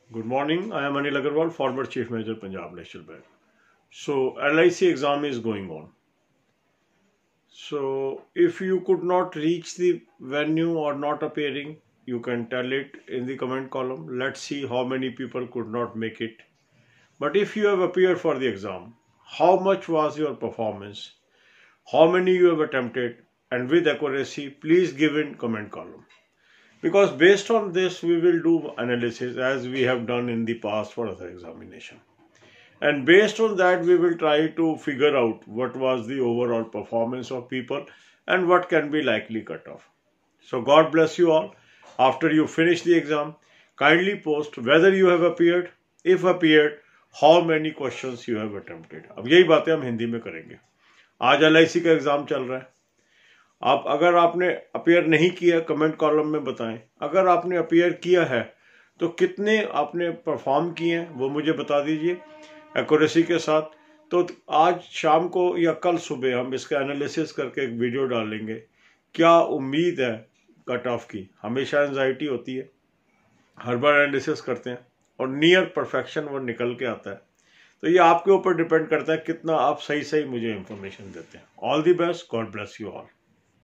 Good morning. I am Anil Agarwal, former Chief Manager, Punjab National Bank. So, LIC exam is going on. So, if you could not reach the venue or not appearing, you can tell it in the comment column. Let's see how many people could not make it. But if you have appeared for the exam, how much was your performance? How many you have attempted? And with accuracy, please give in comment column. Because based on this, we will do analysis as we have done in the past for other examination. And based on that, we will try to figure out what was the overall performance of people and what can be likely cut off. So God bless you all. After you finish the exam, kindly post whether you have appeared, if appeared, how many questions you have attempted. अब यही बातें हम हिंदी में करेंगे. आज LIC का exam चल रहा है. आप अगर आपने अपीयर नहीं किया कमेंट कॉलम में बताएं. अगर आपने अपीयर किया है तो कितने आपने परफॉर्म किए हैं वो मुझे बता दीजिए एक्यूरेसी के साथ. तो आज शाम को या कल सुबह हम इसका एनालिसिस करके एक वीडियो डालेंगे. क्या उम्मीद है कट ऑफ की. हमेशा एंजाइटी होती है, हर बार एनालिसिस करते हैं और नियर परफेक्शन वो निकल के आता है. तो ये आपके ऊपर डिपेंड करता है कितना आप सही मुझे इंफॉर्मेशन देते हैं. All the best. God bless you all.